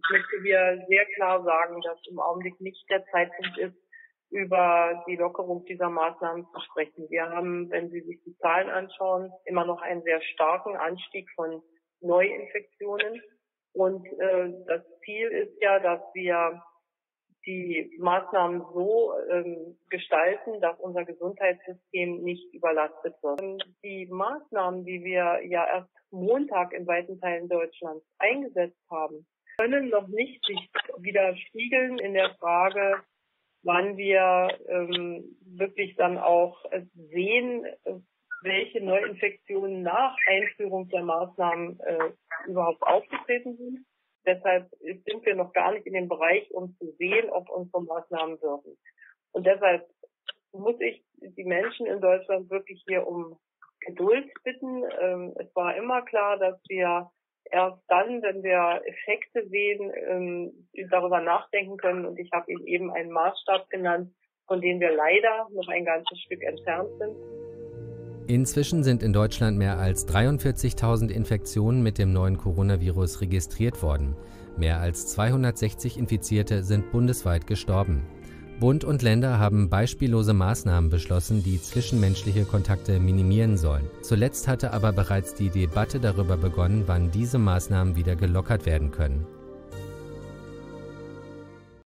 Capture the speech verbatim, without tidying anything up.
ich möchte hier sehr klar sagen, dass im Augenblick nicht der Zeitpunkt ist, über die Lockerung dieser Maßnahmen zu sprechen. Wir haben, wenn Sie sich die Zahlen anschauen, immer noch einen sehr starken Anstieg von Neuinfektionen. Und äh, das Ziel ist ja, dass wir die Maßnahmen so ähm, gestalten, dass unser Gesundheitssystem nicht überlastet wird. Die Maßnahmen, die wir ja erst Montag in weiten Teilen Deutschlands eingesetzt haben, können noch nicht sich widerspiegeln in der Frage, wann wir ähm, wirklich dann auch sehen, welche Neuinfektionen nach Einführung der Maßnahmen äh, überhaupt aufgetreten sind. Deshalb sind wir noch gar nicht in dem Bereich, um zu sehen, ob unsere Maßnahmen wirken. Und deshalb muss ich die Menschen in Deutschland wirklich hier um Geduld bitten. Ähm, es war immer klar, dass wir erst dann, wenn wir Effekte sehen, ähm, darüber nachdenken können. Und ich habe Ihnen eben einen Maßstab genannt, von dem wir leider noch ein ganzes Stück entfernt sind. Inzwischen sind in Deutschland mehr als dreiundvierzigtausend Infektionen mit dem neuen Coronavirus registriert worden. Mehr als zweihundertsechzig Infizierte sind bundesweit gestorben. Bund und Länder haben beispiellose Maßnahmen beschlossen, die zwischenmenschliche Kontakte minimieren sollen. Zuletzt hatte aber bereits die Debatte darüber begonnen, wann diese Maßnahmen wieder gelockert werden können.